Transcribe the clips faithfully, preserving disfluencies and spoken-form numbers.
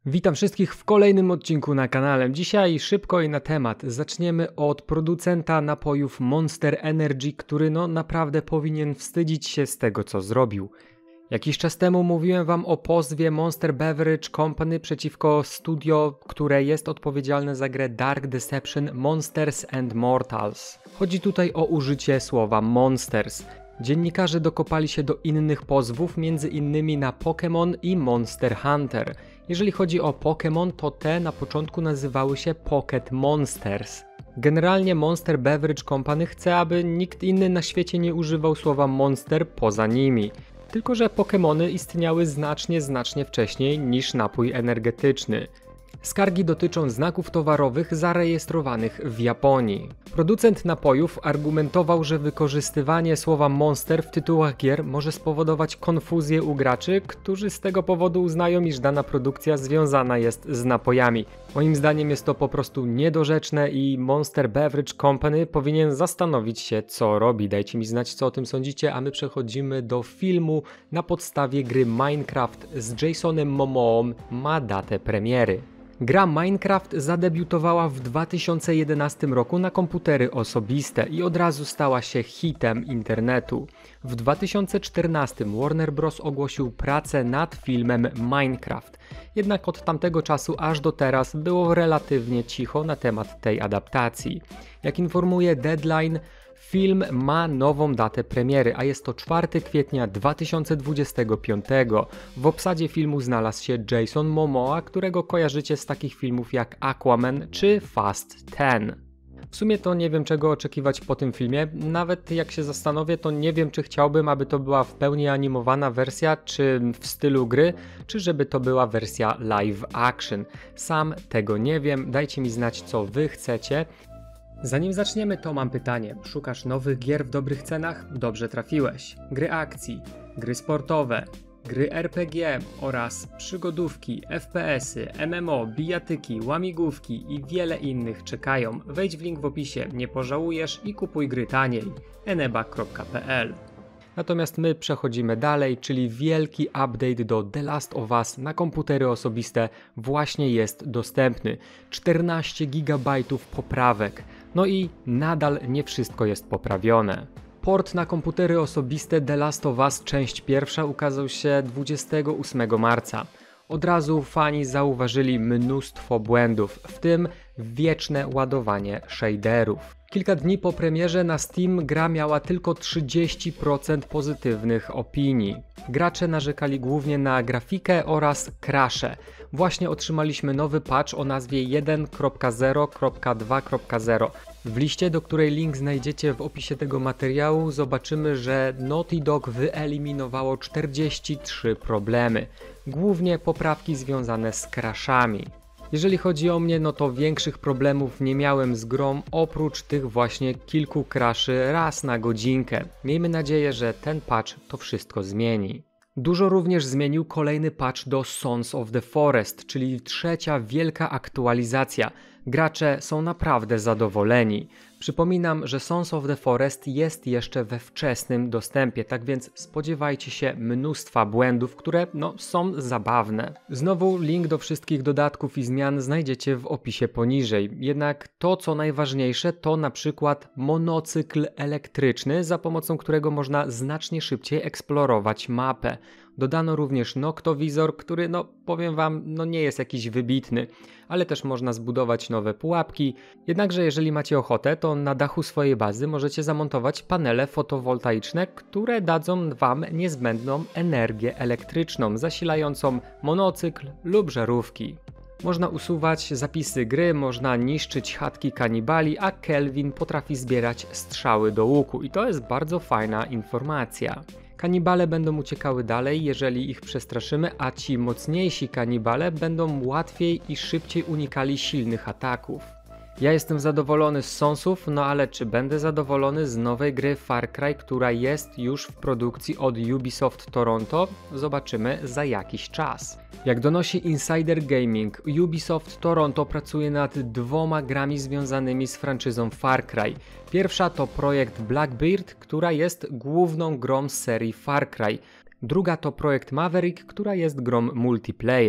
Witam wszystkich w kolejnym odcinku na kanale. Dzisiaj szybko i na temat. Zaczniemy od producenta napojów Monster Energy, który no naprawdę powinien wstydzić się z tego, co zrobił. Jakiś czas temu mówiłem wam o pozwie Monster Beverage Company przeciwko studio, które jest odpowiedzialne za grę Dark Deception Monsters and Mortals. Chodzi tutaj o użycie słowa Monsters. Dziennikarze dokopali się do innych pozwów, między innymi na Pokémon i Monster Hunter. Jeżeli chodzi o Pokémon, to te na początku nazywały się Pocket Monsters. Generalnie Monster Beverage Company chce, aby nikt inny na świecie nie używał słowa Monster poza nimi. Tylko że Pokémony istniały znacznie, znacznie wcześniej niż napój energetyczny. Skargi dotyczą znaków towarowych zarejestrowanych w Japonii. Producent napojów argumentował, że wykorzystywanie słowa Monster w tytułach gier może spowodować konfuzję u graczy, którzy z tego powodu uznają, iż dana produkcja związana jest z napojami. Moim zdaniem jest to po prostu niedorzeczne i Monster Beverage Company powinien zastanowić się, co robi. Dajcie mi znać, co o tym sądzicie, a my przechodzimy do filmu na podstawie gry Minecraft z Jasonem Momoą, ma datę premiery. Gra Minecraft zadebiutowała w dwa tysiące jedenastym roku na komputery osobiste i od razu stała się hitem internetu. W dwa tysiące czternastym Warner Bros. Ogłosił pracę nad filmem Minecraft. Jednak od tamtego czasu aż do teraz było relatywnie cicho na temat tej adaptacji. Jak informuje Deadline, film ma nową datę premiery, a jest to czwartego kwietnia dwa tysiące dwudziestego piątego. W obsadzie filmu znalazł się Jason Momoa, którego kojarzycie z takich filmów jak Aquaman czy Fast dziesięć. W sumie to nie wiem, czego oczekiwać po tym filmie. Nawet jak się zastanowię, to nie wiem, czy chciałbym, aby to była w pełni animowana wersja, czy w stylu gry, czy żeby to była wersja live action. Sam tego nie wiem, dajcie mi znać, co wy chcecie. Zanim zaczniemy, to mam pytanie. Szukasz nowych gier w dobrych cenach? Dobrze trafiłeś. Gry akcji, gry sportowe, gry er pe gie oraz przygodówki, ef pe esy, em em o, bijatyki, łamigłówki i wiele innych czekają. Wejdź w link w opisie, nie pożałujesz i kupuj gry taniej. eneba kropka pe el. Natomiast my przechodzimy dalej, czyli wielki update do The Last of Us na komputery osobiste właśnie jest dostępny. czternaście gigabajtów poprawek. No i nadal nie wszystko jest poprawione. Port na komputery osobiste The Last of Us część pierwsza ukazał się dwudziestego ósmego marca. Od razu fani zauważyli mnóstwo błędów, w tym wieczne ładowanie shaderów. Kilka dni po premierze na Steam gra miała tylko trzydzieści procent pozytywnych opinii. Gracze narzekali głównie na grafikę oraz crashe. Właśnie otrzymaliśmy nowy patch o nazwie jeden kropka zero kropka dwa kropka zero. W liście, do której link znajdziecie w opisie tego materiału, zobaczymy, że Naughty Dog wyeliminowało czterdzieści trzy problemy. Głównie poprawki związane z crashami. Jeżeli chodzi o mnie, no to większych problemów nie miałem z grą, oprócz tych właśnie kilku crashy raz na godzinkę. Miejmy nadzieję, że ten patch to wszystko zmieni. Dużo również zmienił kolejny patch do Sons of the Forest, czyli trzecia wielka aktualizacja. Gracze są naprawdę zadowoleni. Przypominam, że Sons of the Forest jest jeszcze we wczesnym dostępie, tak więc spodziewajcie się mnóstwa błędów, które no, są zabawne. Znowu link do wszystkich dodatków i zmian znajdziecie w opisie poniżej. Jednak to, co najważniejsze, to na przykład monocykl elektryczny, za pomocą którego można znacznie szybciej eksplorować mapę. Dodano również noktowizor, który no powiem wam, no nie jest jakiś wybitny, ale też można zbudować nowe pułapki. Jednakże jeżeli macie ochotę, to na dachu swojej bazy możecie zamontować panele fotowoltaiczne, które dadzą wam niezbędną energię elektryczną, zasilającą monocykl lub żarówki. Można usuwać zapisy gry, można niszczyć chatki kanibali, a Kelvin potrafi zbierać strzały do łuku i to jest bardzo fajna informacja. Kanibale będą uciekały dalej, jeżeli ich przestraszymy, a ci mocniejsi kanibale będą łatwiej i szybciej unikali silnych ataków. Ja jestem zadowolony z Sonsów, no ale czy będę zadowolony z nowej gry Far Cry, która jest już w produkcji od Ubisoft Toronto? Zobaczymy za jakiś czas. Jak donosi Insider Gaming, Ubisoft Toronto pracuje nad dwoma grami związanymi z franczyzą Far Cry. Pierwsza to projekt Blackbeard, która jest główną grą z serii Far Cry. Druga to projekt Maverick, która jest grą multiplayer.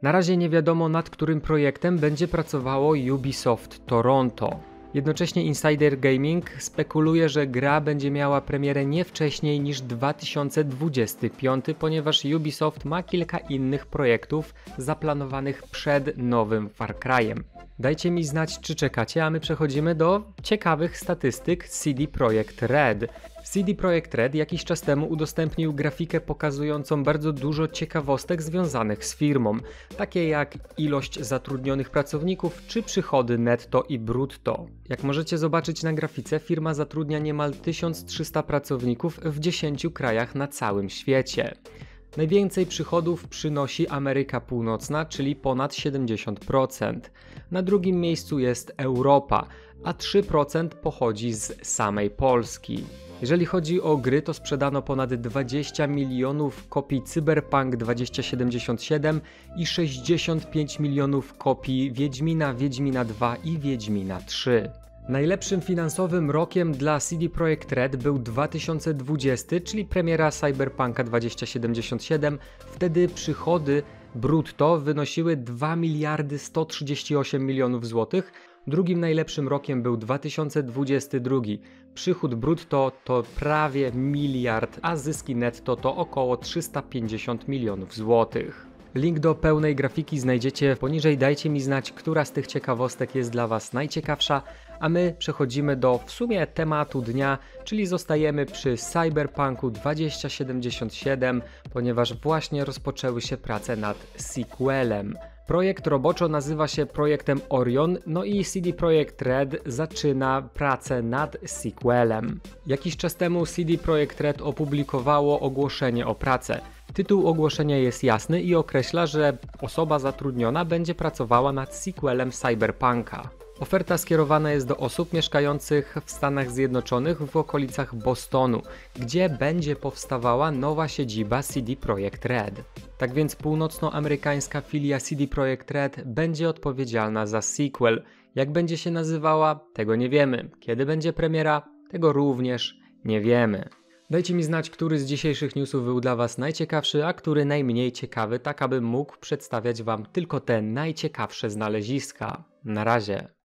Na razie nie wiadomo, nad którym projektem będzie pracowało Ubisoft Toronto. Jednocześnie Insider Gaming spekuluje, że gra będzie miała premierę nie wcześniej niż dwa tysiące dwudziesty piąty, ponieważ Ubisoft ma kilka innych projektów zaplanowanych przed nowym Far Cry'em. Dajcie mi znać, czy czekacie, a my przechodzimy do ciekawych statystyk C D Projekt Red. C D Projekt Red jakiś czas temu udostępnił grafikę pokazującą bardzo dużo ciekawostek związanych z firmą, takie jak ilość zatrudnionych pracowników czy przychody netto i brutto. Jak możecie zobaczyć na grafice, firma zatrudnia niemal tysiąc trzysta pracowników w dziesięciu krajach na całym świecie. Najwięcej przychodów przynosi Ameryka Północna, czyli ponad siedemdziesiąt procent. Na drugim miejscu jest Europa, a trzy procent pochodzi z samej Polski. Jeżeli chodzi o gry, to sprzedano ponad dwadzieścia milionów kopii Cyberpunk dwa tysiące siedemdziesiąt siedem i sześćdziesiąt pięć milionów kopii Wiedźmina, Wiedźmina dwa i Wiedźmina trzy. Najlepszym finansowym rokiem dla C D Projekt Red był dwa tysiące dwudziesty, czyli premiera Cyberpunka dwa tysiące siedemdziesiąt siedem. Wtedy przychody brutto wynosiły dwa miliardy sto trzydzieści osiem milionów złotych. Drugim najlepszym rokiem był dwa tysiące dwudziesty drugi. Przychód brutto to prawie miliard, a zyski netto to około trzysta pięćdziesiąt milionów złotych. Link do pełnej grafiki znajdziecie poniżej. Dajcie mi znać, która z tych ciekawostek jest dla Was najciekawsza, a my przechodzimy do w sumie tematu dnia, czyli zostajemy przy Cyberpunku dwa tysiące siedemdziesiąt siedem, ponieważ właśnie rozpoczęły się prace nad sequelem. Projekt roboczo nazywa się projektem Orion, no i C D Projekt Red zaczyna pracę nad sequelem. Jakiś czas temu C D Projekt Red opublikowało ogłoszenie o pracę. Tytuł ogłoszenia jest jasny i określa, że osoba zatrudniona będzie pracowała nad sequelem Cyberpunka. Oferta skierowana jest do osób mieszkających w Stanach Zjednoczonych w okolicach Bostonu, gdzie będzie powstawała nowa siedziba C D Projekt Red. Tak więc północnoamerykańska filia C D Projekt Red będzie odpowiedzialna za sequel. Jak będzie się nazywała, tego nie wiemy. Kiedy będzie premiera, tego również nie wiemy. Dajcie mi znać, który z dzisiejszych newsów był dla Was najciekawszy, a który najmniej ciekawy, tak abym mógł przedstawiać Wam tylko te najciekawsze znaleziska. Na razie.